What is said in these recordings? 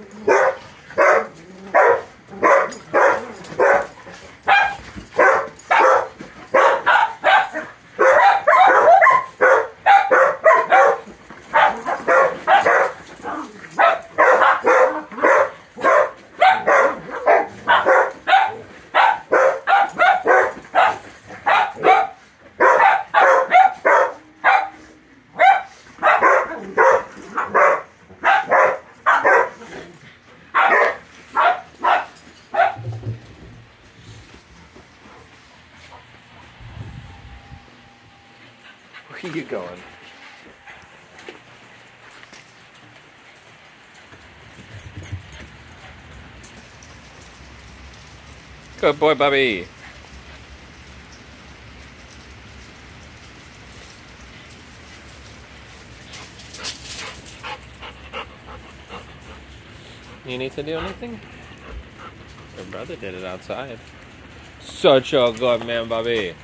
Where are you going? Good boy, Bubby. You need to do anything? Your brother did it outside. Such a good man, Bubby.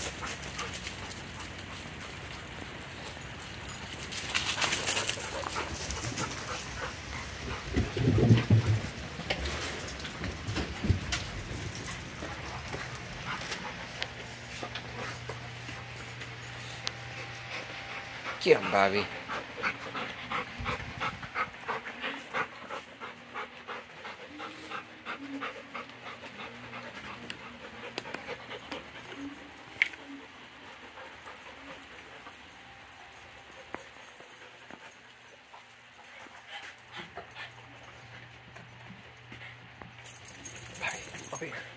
Get him, Bobby. Bobby, over here.